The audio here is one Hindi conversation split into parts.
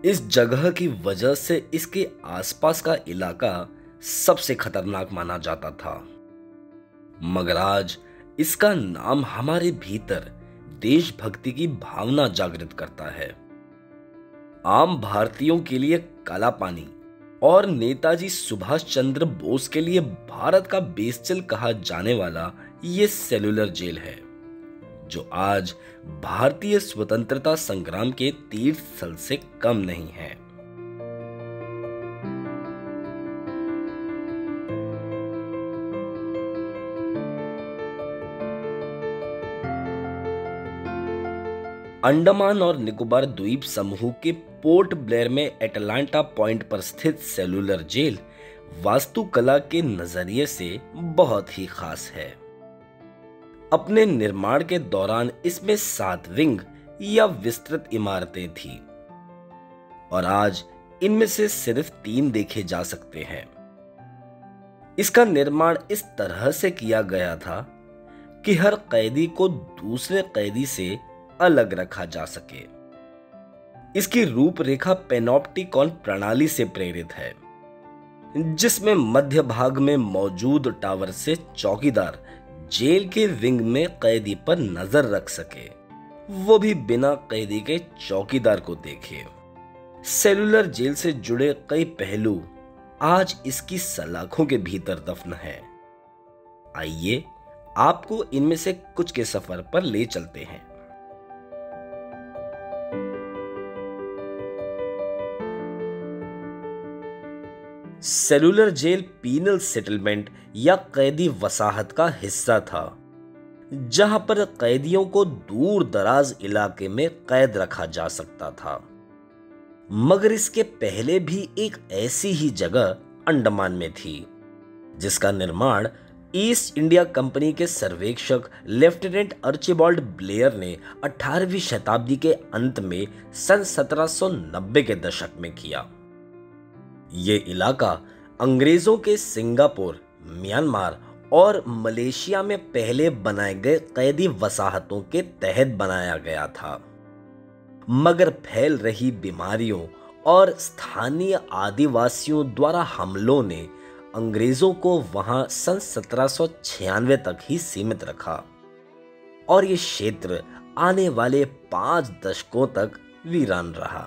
इस जगह की वजह से इसके आसपास का इलाका सबसे खतरनाक माना जाता था, मगर आज इसका नाम हमारे भीतर देशभक्ति की भावना जागृत करता है। आम भारतीयों के लिए काला पानी और नेताजी सुभाष चंद्र बोस के लिए भारत का बेस्टल कहा जाने वाला ये सेल्यूलर जेल है, जो आज भारतीय स्वतंत्रता संग्राम के तीर्थ स्थल से कम नहीं है। अंडमान और निकोबार द्वीप समूह के पोर्ट ब्लेयर में एटलांटा पॉइंट पर स्थित सेल्यूलर जेल वास्तुकला के नजरिए से बहुत ही खास है। अपने निर्माण के दौरान इसमें 7 विंग या विस्तृत इमारतें थी और आज इनमें से सिर्फ 3 देखे जा सकते हैं। इसका निर्माण इस तरह से किया गया था कि हर कैदी को दूसरे कैदी से अलग रखा जा सके। इसकी रूपरेखा पेनोप्टिकॉन प्रणाली से प्रेरित है, जिसमें मध्य भाग में मौजूद टावर से चौकीदार जेल के विंग में कैदी पर नजर रख सके, वो भी बिना कैदी के चौकीदार को देखे। सेल्यूलर जेल से जुड़े कई पहलू आज इसकी सलाखों के भीतर दफन है। आइए आपको इनमें से कुछ के सफर पर ले चलते हैं। सेल्यूलर जेल पीनल सेटलमेंट या कैदी वसाहत का हिस्सा था, जहां पर कैदियों को दूर दराज इलाके में कैद रखा जा सकता था। मगर इसके पहले भी एक ऐसी ही जगह अंडमान में थी, जिसका निर्माण ईस्ट इंडिया कंपनी के सर्वेक्षक लेफ्टिनेंट अर्चिबाल्ड ब्लेयर ने 18वीं शताब्दी के अंत में सन 1790 के दशक में किया। ये इलाका अंग्रेजों के सिंगापुर, म्यांमार और मलेशिया में पहले बनाए गए कैदी वसाहतों के तहत बनाया गया था, मगर फैल रही बीमारियों और स्थानीय आदिवासियों द्वारा हमलों ने अंग्रेजों को वहां सन 1796 तक ही सीमित रखा और ये क्षेत्र आने वाले 5 दशकों तक वीरान रहा।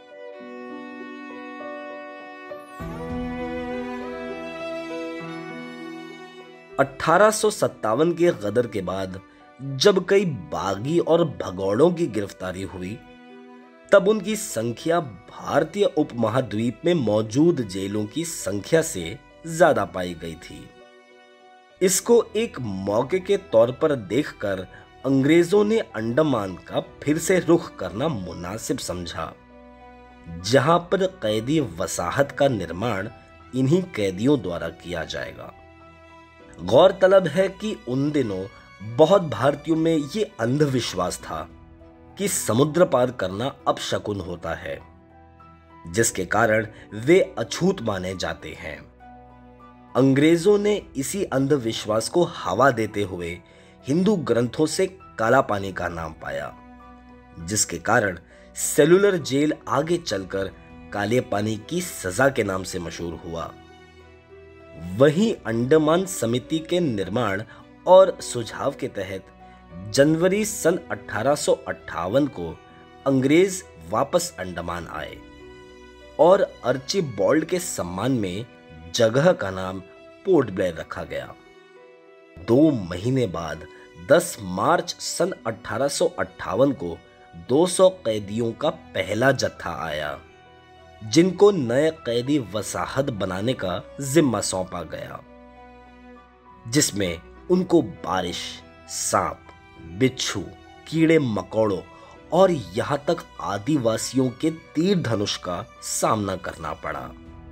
1857 के गदर के बाद जब कई बागी और भगौड़ों की गिरफ्तारी हुई, तब उनकी संख्या भारतीय उपमहाद्वीप में मौजूद जेलों की संख्या से ज्यादा पाई गई थी। इसको एक मौके के तौर पर देखकर अंग्रेजों ने अंडमान का फिर से रुख करना मुनासिब समझा, जहां पर कैदी वसाहत का निर्माण इन्हीं कैदियों द्वारा किया जाएगा। गौरतलब है कि उन दिनों बहुत भारतीयों में ये अंधविश्वास था कि समुद्र पार करना अपशकुन होता है, जिसके कारण वे अछूत माने जाते हैं। अंग्रेजों ने इसी अंधविश्वास को हवा देते हुए हिंदू ग्रंथों से काला पानी का नाम पाया, जिसके कारण सेल्यूलर जेल आगे चलकर काले पानी की सजा के नाम से मशहूर हुआ। वहीं अंडमान समिति के निर्माण और सुझाव के तहत जनवरी सन 1858 को अंग्रेज वापस अंडमान आए और अर्चिबाल्ड के सम्मान में जगह का नाम पोर्ट ब्लेयर रखा गया। 2 महीने बाद 10 मार्च सन 1858 को 200 कैदियों का पहला जत्था आया, जिनको नए कैदी वसाहत बनाने का जिम्मा सौंपा गया, जिसमें उनको बारिश, सांप, बिच्छू, कीड़े मकोड़ों और यहां तक आदिवासियों के तीर धनुष का सामना करना पड़ा।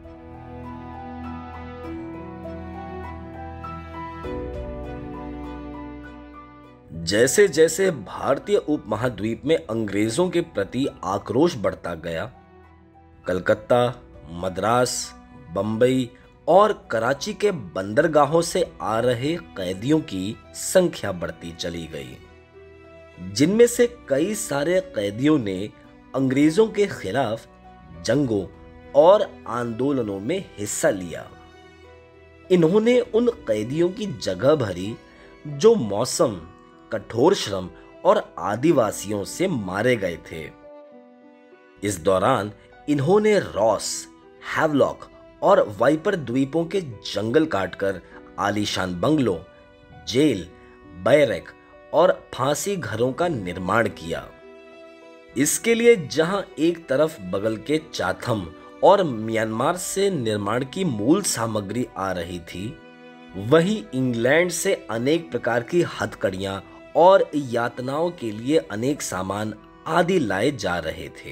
जैसे जैसे भारतीय उपमहाद्वीप में अंग्रेजों के प्रति आक्रोश बढ़ता गया, कलकत्ता, मद्रास, बंबई और कराची के बंदरगाहों से आ रहे कैदियों की संख्या बढ़ती चली गई, जिनमें से कई सारे कैदियों ने अंग्रेजों के खिलाफ जंगों और आंदोलनों में हिस्सा लिया। इन्होंने उन कैदियों की जगह भरी जो मौसम, कठोर श्रम और आदिवासियों से मारे गए थे। इस दौरान इन्होंने रॉस, हैवलॉक और वाइपर द्वीपों के जंगल काटकर आलीशान बंगलों, जेल, बैरक और फांसी घरों का निर्माण किया। इसके लिए जहां एक तरफ बगल के चाथम और म्यांमार से निर्माण की मूल सामग्री आ रही थी, वहीं इंग्लैंड से अनेक प्रकार की हथकड़ियां और यातनाओं के लिए अनेक सामान आदि लाए जा रहे थे।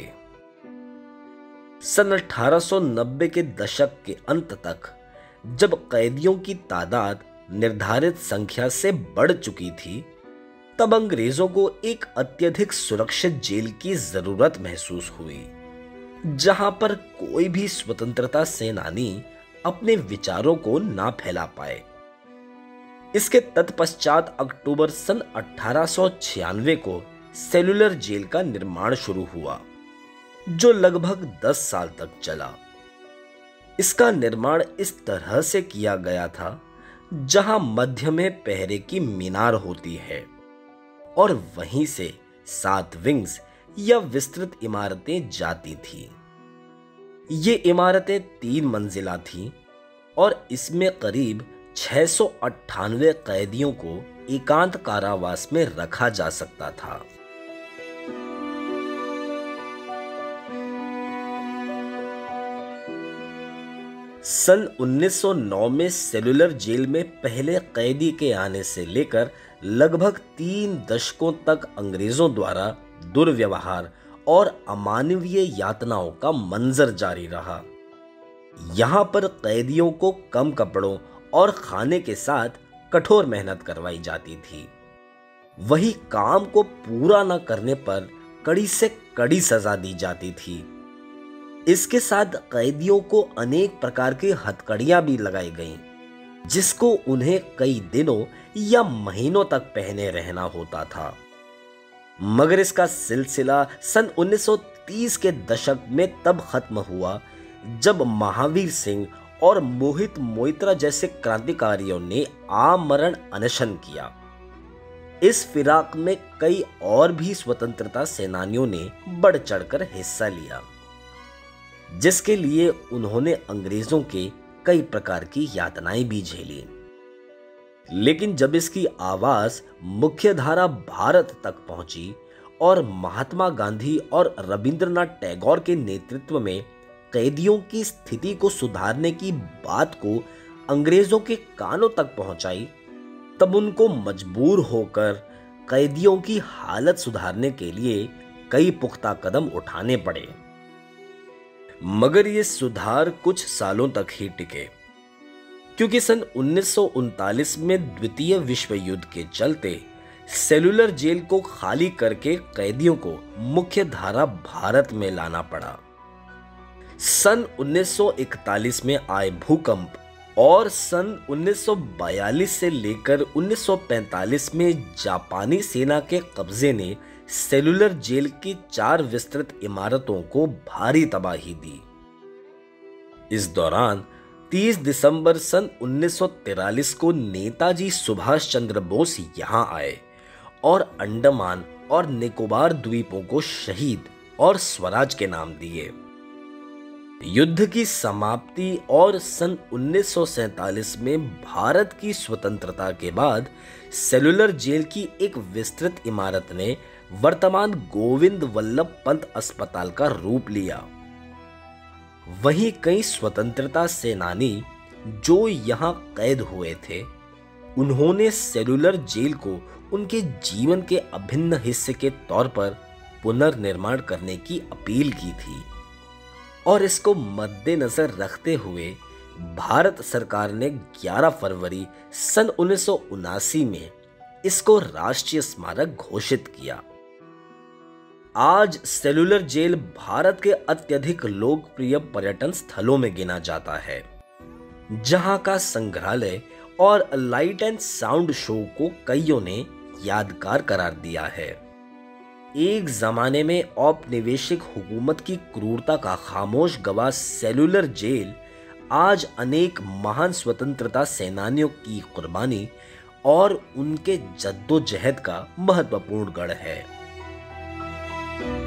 सन 1890 के दशक के अंत तक जब कैदियों की तादाद निर्धारित संख्या से बढ़ चुकी थी, तब अंग्रेजों को एक अत्यधिक सुरक्षित जेल की जरूरत महसूस हुई, जहां पर कोई भी स्वतंत्रता सेनानी अपने विचारों को ना फैला पाए। इसके तत्पश्चात अक्टूबर सन 1896 को सेलुलर जेल का निर्माण शुरू हुआ, जो लगभग 10 साल तक चला। इसका निर्माण इस तरह से किया गया था जहां मध्य में पहरे की मीनार होती है और वहीं से 7 विंग्स या विस्तृत इमारतें जाती थी। ये इमारतें 3 मंजिला थीं और इसमें करीब 698 कैदियों को एकांत कारावास में रखा जा सकता था। सन 1909 में सेलुलर जेल में पहले कैदी के आने से लेकर लगभग 3 दशकों तक अंग्रेजों द्वारा दुर्व्यवहार और अमानवीय यातनाओं का मंजर जारी रहा। यहां पर कैदियों को कम कपड़ों और खाने के साथ कठोर मेहनत करवाई जाती थी। वही काम को पूरा न करने पर कड़ी से कड़ी सजा दी जाती थी। इसके साथ कैदियों को अनेक प्रकार की हथकड़ियां भी लगाई गईं, जिसको उन्हें कई दिनों या महीनों तक पहने रहना होता था। मगर इसका सिलसिला सन 1930 के दशक में तब खत्म हुआ जब महावीर सिंह और मोहित मोइत्रा जैसे क्रांतिकारियों ने आमरण अनशन किया। इस फिराक में कई और भी स्वतंत्रता सेनानियों ने बढ़ चढ़कर हिस्सा लिया, जिसके लिए उन्होंने अंग्रेजों के कई प्रकार की यातनाएं भी झेली। लेकिन जब इसकी आवाज मुख्यधारा भारत तक पहुंची और महात्मा गांधी और रविंद्रनाथ टैगोर के नेतृत्व में कैदियों की स्थिति को सुधारने की बात को अंग्रेजों के कानों तक पहुंचाई, तब उनको मजबूर होकर कैदियों की हालत सुधारने के लिए कई पुख्ता कदम उठाने पड़े। मगर ये सुधार कुछ सालों तक ही टिके, क्योंकि सन 1939 में द्वितीय विश्व युद्ध के चलते सेलुलर जेल को खाली करके कैदियों को मुख्य धारा भारत में लाना पड़ा। सन 1941 में आए भूकंप और सन 1942 से लेकर 1945 में जापानी सेना के कब्जे ने सेलुलर जेल की 4 विस्तृत इमारतों को भारी तबाही दी। इस दौरान 30 दिसंबर सन 1943 को नेताजी सुभाष चंद्र बोस यहां आए और अंडमान और निकोबार द्वीपों को शहीद और स्वराज के नाम दिए। युद्ध की समाप्ति और सन 1947 में भारत की स्वतंत्रता के बाद सेलुलर जेल की एक विस्तृत इमारत ने वर्तमान गोविंद वल्लभ पंत अस्पताल का रूप लिया। वहीं कई स्वतंत्रता सेनानी जो यहां कैद हुए थे, उन्होंने सेलुलर जेल को उनके जीवन के अभिन्न हिस्से के तौर पर पुनर्निर्माण करने की अपील की थी और इसको मद्देनजर रखते हुए भारत सरकार ने 11 फरवरी सन 1979 में इसको राष्ट्रीय स्मारक घोषित किया। आज सेलुलर जेल भारत के अत्यधिक लोकप्रिय पर्यटन स्थलों में गिना जाता है, जहां का संग्रहालय और लाइट एंड साउंड शो को कईयों ने यादगार करार दिया है। एक जमाने में औपनिवेशिक हुकूमत की क्रूरता का खामोश गवाह सेलुलर जेल आज अनेक महान स्वतंत्रता सेनानियों की कुर्बानी और उनके जद्दोजहद का महत्वपूर्ण गढ़ है।